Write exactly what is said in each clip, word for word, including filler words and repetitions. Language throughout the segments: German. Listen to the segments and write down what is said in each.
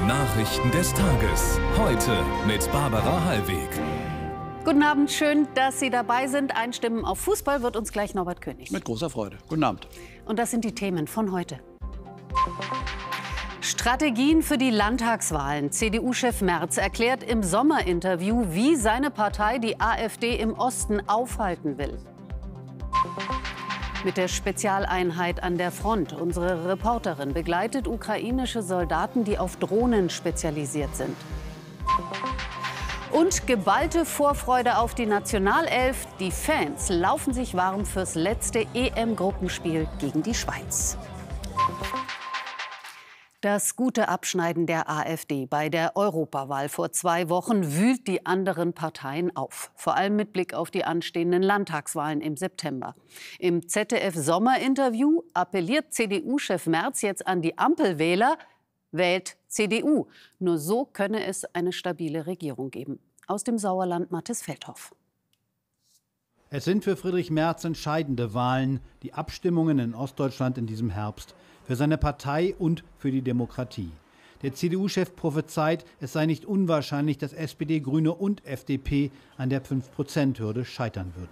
Nachrichten des Tages. Heute mit Barbara Hallweg. Guten Abend, schön, dass Sie dabei sind. Einstimmen auf Fußball wird uns gleich Norbert König. Mit großer Freude. Guten Abend. Und das sind die Themen von heute. Strategien für die Landtagswahlen. C D U-Chef Merz erklärt im Sommerinterview, wie seine Partei die AfD im Osten aufhalten will. Mit der Spezialeinheit an der Front. Unsere Reporterin begleitet ukrainische Soldaten, die auf Drohnen spezialisiert sind. Und geballte Vorfreude auf die Nationalelf. Die Fans laufen sich warm fürs letzte E M-Gruppenspiel gegen die Schweiz. Das gute Abschneiden der AfD bei der Europawahl vor zwei Wochen wühlt die anderen Parteien auf. Vor allem mit Blick auf die anstehenden Landtagswahlen im September. Im Z D F-Sommerinterview appelliert C D U-Chef Merz jetzt an die Ampelwähler: Wählt C D U. Nur so könne es eine stabile Regierung geben. Aus dem Sauerland Mathis Feldhoff. Es sind für Friedrich Merz entscheidende Wahlen, die Abstimmungen in Ostdeutschland in diesem Herbst. Für seine Partei und für die Demokratie. Der C D U-Chef prophezeit, es sei nicht unwahrscheinlich, dass S P D, Grüne und F D P an der fünf Prozent Hürde scheitern würden.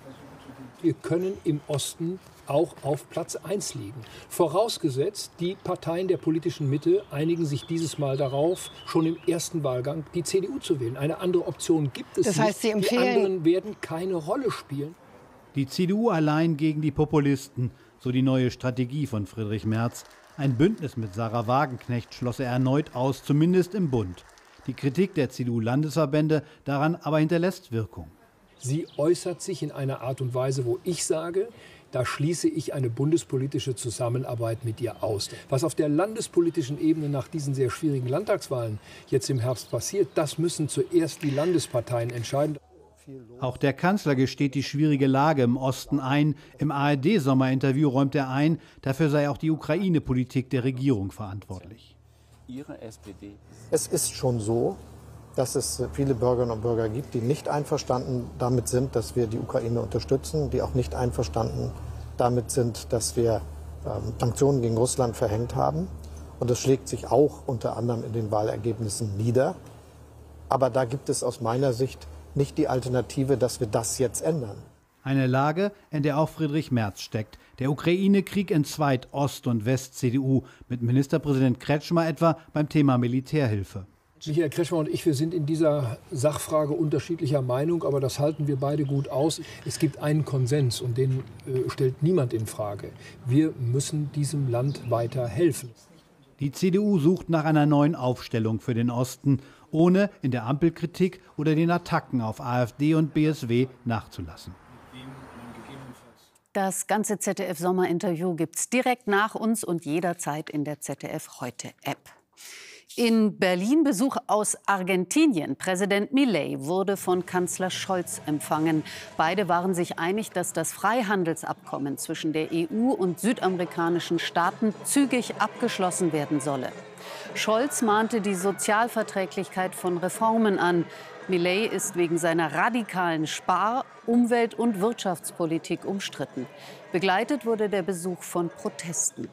Wir können im Osten auch auf Platz eins liegen. Vorausgesetzt, die Parteien der politischen Mitte einigen sich dieses Mal darauf, schon im ersten Wahlgang die C D U zu wählen. Eine andere Option gibt es das heißt, Sie nicht. Die anderen werden keine Rolle spielen. Die C D U allein gegen die Populisten, so die neue Strategie von Friedrich Merz. Ein Bündnis mit Sarah Wagenknecht schloss er erneut aus, zumindest im Bund. Die Kritik der C D U-Landesverbände daran aber hinterlässt Wirkung. Sie äußert sich in einer Art und Weise, wo ich sage, da schließe ich eine bundespolitische Zusammenarbeit mit ihr aus. Was auf der landespolitischen Ebene nach diesen sehr schwierigen Landtagswahlen jetzt im Herbst passiert, das müssen zuerst die Landesparteien entscheiden. Auch der Kanzler gesteht die schwierige Lage im Osten ein. Im A R D-Sommerinterview räumt er ein, dafür sei auch die Ukraine-Politik der Regierung verantwortlich. Ihre S P D. Es ist schon so, dass es viele Bürgerinnen und Bürger gibt, die nicht einverstanden damit sind, dass wir die Ukraine unterstützen, die auch nicht einverstanden damit sind, dass wir ähm, Sanktionen gegen Russland verhängt haben. Und das schlägt sich auch unter anderem in den Wahlergebnissen nieder. Aber da gibt es aus meiner Sicht nicht die Alternative, dass wir das jetzt ändern. Eine Lage, in der auch Friedrich Merz steckt. Der Ukraine-Krieg entzweit Ost- und West-C D U, mit Ministerpräsident Kretschmer etwa beim Thema Militärhilfe. Michael Kretschmer und ich, wir sind in dieser Sachfrage unterschiedlicher Meinung, aber das halten wir beide gut aus. Es gibt einen Konsens und den äh, stellt niemand in Frage. Wir müssen diesem Land weiter helfen. Die C D U sucht nach einer neuen Aufstellung für den Osten, ohne in der Ampelkritik oder den Attacken auf AfD und B S W nachzulassen. Das ganze Z D F-Sommerinterview gibt's direkt nach uns und jederzeit in der Z D F-Heute-App. In Berlin Besuch aus Argentinien. Präsident Milei wurde von Kanzler Scholz empfangen. Beide waren sich einig, dass das Freihandelsabkommen zwischen der E U und südamerikanischen Staaten zügig abgeschlossen werden solle. Scholz mahnte die Sozialverträglichkeit von Reformen an. Milei ist wegen seiner radikalen Spar-, Umwelt- und Wirtschaftspolitik umstritten. Begleitet wurde der Besuch von Protesten.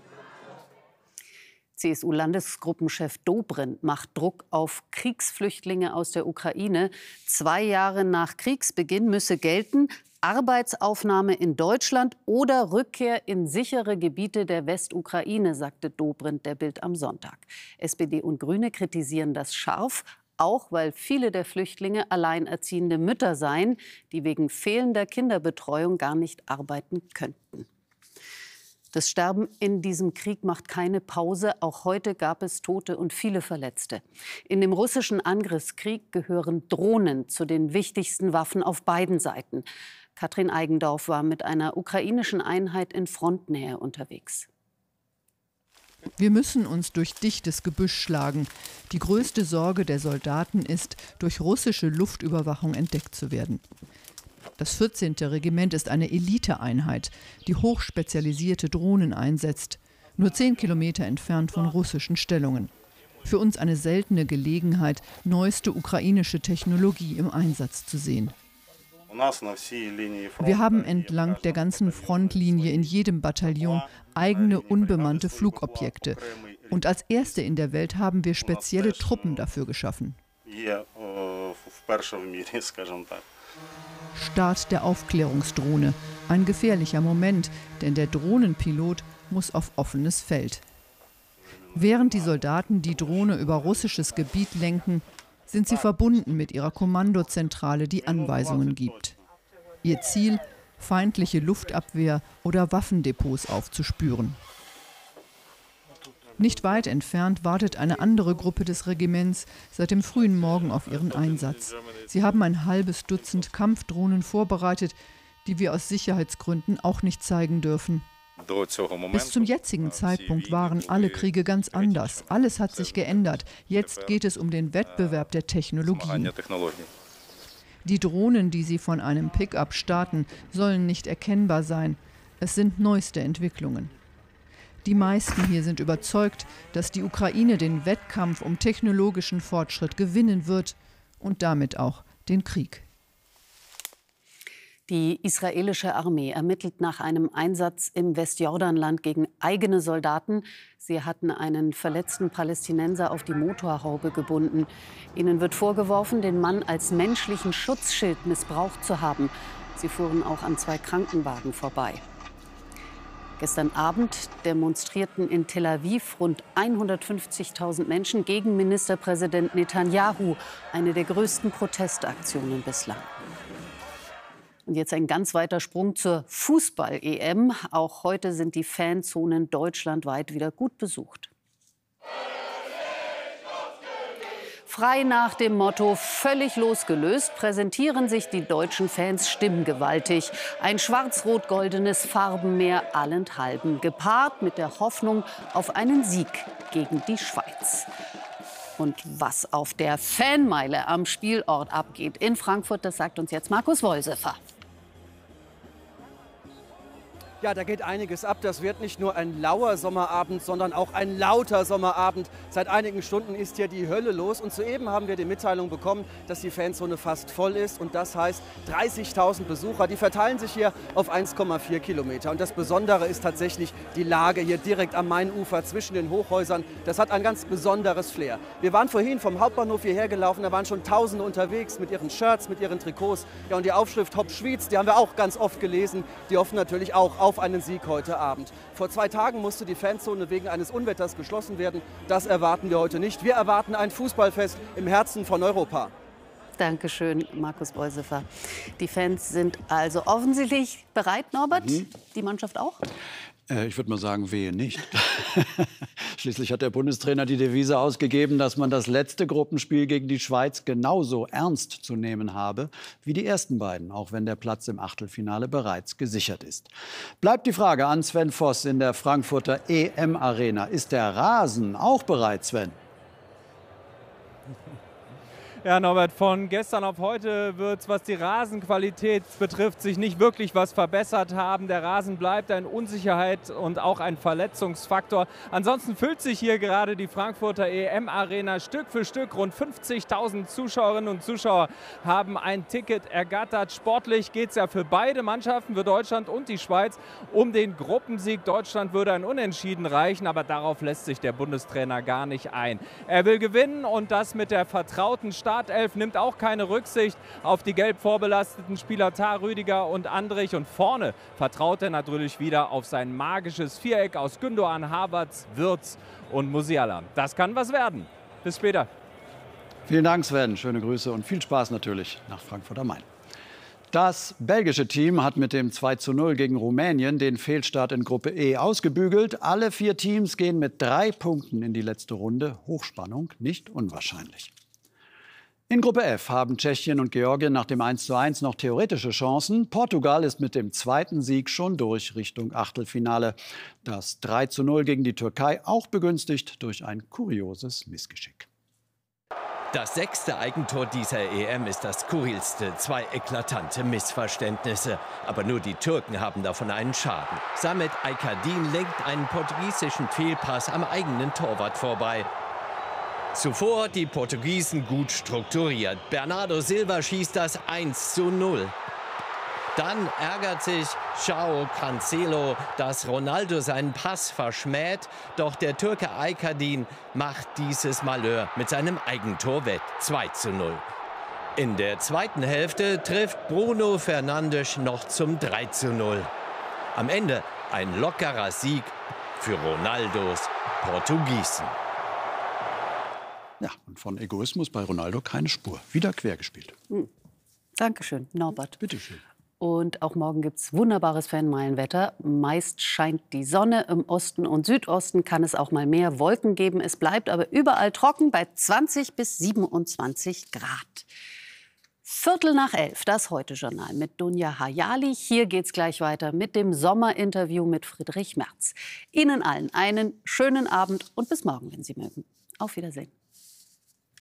C S U-Landesgruppenchef Dobrindt macht Druck auf Kriegsflüchtlinge aus der Ukraine. Zwei Jahre nach Kriegsbeginn müsse gelten: Arbeitsaufnahme in Deutschland oder Rückkehr in sichere Gebiete der Westukraine, sagte Dobrindt der Bild am Sonntag. S P D und Grüne kritisieren das scharf, auch weil viele der Flüchtlinge alleinerziehende Mütter seien, die wegen fehlender Kinderbetreuung gar nicht arbeiten könnten. Das Sterben in diesem Krieg macht keine Pause. Auch heute gab es Tote und viele Verletzte. In dem russischen Angriffskrieg gehören Drohnen zu den wichtigsten Waffen auf beiden Seiten. Katrin Eigendorf war mit einer ukrainischen Einheit in Frontnähe unterwegs. Wir müssen uns durch dichtes Gebüsch schlagen. Die größte Sorge der Soldaten ist, durch russische Luftüberwachung entdeckt zu werden. Das vierzehnte Regiment ist eine Eliteeinheit, die hochspezialisierte Drohnen einsetzt, nur zehn Kilometer entfernt von russischen Stellungen. Für uns eine seltene Gelegenheit, neueste ukrainische Technologie im Einsatz zu sehen. Wir haben entlang der ganzen Frontlinie in jedem Bataillon eigene unbemannte Flugobjekte. Und als erste in der Welt haben wir spezielle Truppen dafür geschaffen. Start der Aufklärungsdrohne. Ein gefährlicher Moment, denn der Drohnenpilot muss auf offenes Feld. Während die Soldaten die Drohne über russisches Gebiet lenken, sind sie verbunden mit ihrer Kommandozentrale, die Anweisungen gibt. Ihr Ziel: feindliche Luftabwehr oder Waffendepots aufzuspüren. Nicht weit entfernt wartet eine andere Gruppe des Regiments seit dem frühen Morgen auf ihren Einsatz. Sie haben ein halbes Dutzend Kampfdrohnen vorbereitet, die wir aus Sicherheitsgründen auch nicht zeigen dürfen. Bis zum jetzigen Zeitpunkt waren alle Kriege ganz anders. Alles hat sich geändert. Jetzt geht es um den Wettbewerb der Technologien. Die Drohnen, die sie von einem Pickup starten, sollen nicht erkennbar sein. Es sind neueste Entwicklungen. Die meisten hier sind überzeugt, dass die Ukraine den Wettkampf um technologischen Fortschritt gewinnen wird und damit auch den Krieg. Die israelische Armee ermittelt nach einem Einsatz im Westjordanland gegen eigene Soldaten. Sie hatten einen verletzten Palästinenser auf die Motorhaube gebunden. Ihnen wird vorgeworfen, den Mann als menschlichen Schutzschild missbraucht zu haben. Sie fuhren auch an zwei Krankenwagen vorbei. Gestern Abend demonstrierten in Tel Aviv rund hundertfünfzigtausend Menschen gegen Ministerpräsident Netanyahu, eine der größten Protestaktionen bislang. Und jetzt ein ganz weiter Sprung zur Fußball-E M. Auch heute sind die Fanzonen deutschlandweit wieder gut besucht. Frei nach dem Motto völlig losgelöst präsentieren sich die deutschen Fans stimmgewaltig. Ein schwarz-rot-goldenes Farbenmeer allenthalben, gepaart mit der Hoffnung auf einen Sieg gegen die Schweiz. Und was auf der Fanmeile am Spielort abgeht in Frankfurt, das sagt uns jetzt Markus Wolsefer. Ja, da geht einiges ab. Das wird nicht nur ein lauer Sommerabend, sondern auch ein lauter Sommerabend. Seit einigen Stunden ist hier die Hölle los. Und soeben haben wir die Mitteilung bekommen, dass die Fanzone fast voll ist. Und das heißt dreißigtausend Besucher. Die verteilen sich hier auf eins Komma vier Kilometer. Und das Besondere ist tatsächlich die Lage hier direkt am Mainufer zwischen den Hochhäusern. Das hat ein ganz besonderes Flair. Wir waren vorhin vom Hauptbahnhof hierher gelaufen. Da waren schon Tausende unterwegs mit ihren Shirts, mit ihren Trikots. Ja, und die Aufschrift Hop Schwyz, die haben wir auch ganz oft gelesen. Die hoffen natürlich auch auf einen Sieg heute Abend. Vor zwei Tagen musste die Fanzone wegen eines Unwetters geschlossen werden. Das erwarten wir heute nicht. Wir erwarten ein Fußballfest im Herzen von Europa. Dankeschön, Markus Wolsefer. Die Fans sind also offensichtlich bereit, Norbert? Mhm. Die Mannschaft auch? Äh, ich würde mal sagen, wehe nicht. Schließlich hat der Bundestrainer die Devise ausgegeben, dass man das letzte Gruppenspiel gegen die Schweiz genauso ernst zu nehmen habe wie die ersten beiden, auch wenn der Platz im Achtelfinale bereits gesichert ist. Bleibt die Frage an Sven Voss in der Frankfurter E M-Arena. Ist der Rasen auch bereit, Sven? Ja, Norbert, von gestern auf heute wird es, was die Rasenqualität betrifft, sich nicht wirklich was verbessert haben. Der Rasen bleibt eine Unsicherheit und auch ein Verletzungsfaktor. Ansonsten füllt sich hier gerade die Frankfurter E M-Arena Stück für Stück. Rund fünfzigtausend Zuschauerinnen und Zuschauer haben ein Ticket ergattert. Sportlich geht es ja für beide Mannschaften, für Deutschland und die Schweiz, um den Gruppensieg. Deutschland würde ein Unentschieden reichen, aber darauf lässt sich der Bundestrainer gar nicht ein. Er will gewinnen und das mit der vertrauten Startelf. Startelf nimmt auch keine Rücksicht auf die gelb vorbelasteten Spieler Tar, Rüdiger und Andrich. Und vorne vertraut er natürlich wieder auf sein magisches Viereck aus Gündoğan, Havertz, Wirtz und Musiala. Das kann was werden. Bis später. Vielen Dank, Sven. Schöne Grüße und viel Spaß natürlich nach Frankfurt am Main. Das belgische Team hat mit dem zwei zu null gegen Rumänien den Fehlstart in Gruppe E ausgebügelt. Alle vier Teams gehen mit drei Punkten in die letzte Runde. Hochspannung, nicht unwahrscheinlich. In Gruppe F haben Tschechien und Georgien nach dem eins zu eins noch theoretische Chancen. Portugal ist mit dem zweiten Sieg schon durch Richtung Achtelfinale. Das drei zu null gegen die Türkei auch begünstigt durch ein kurioses Missgeschick. Das sechste Eigentor dieser E M ist das skurrilste. Zwei eklatante Missverständnisse. Aber nur die Türken haben davon einen Schaden. Samet Aykardin lenkt einen portugiesischen Fehlpass am eigenen Torwart vorbei. Zuvor die Portugiesen gut strukturiert. Bernardo Silva schießt das eins zu null. Dann ärgert sich João Cancelo, dass Ronaldo seinen Pass verschmäht. Doch der Türke Aykardin macht dieses Malheur mit seinem Eigentor wett. zwei zu null. In der zweiten Hälfte trifft Bruno Fernandes noch zum drei zu null. Am Ende ein lockerer Sieg für Ronaldos Portugiesen. Ja, und von Egoismus bei Ronaldo keine Spur. Wieder quer gespielt. Hm. Dankeschön, Norbert. Bitte schön. Und auch morgen gibt es wunderbares Fanmeilenwetter. Meist scheint die Sonne. Im Osten und Südosten kann es auch mal mehr Wolken geben. Es bleibt aber überall trocken bei zwanzig bis siebenundzwanzig Grad. Viertel nach elf, das Heute-Journal mit Dunja Hayali. Hier geht's gleich weiter mit dem Sommerinterview mit Friedrich Merz. Ihnen allen einen schönen Abend und bis morgen, wenn Sie mögen. Auf Wiedersehen.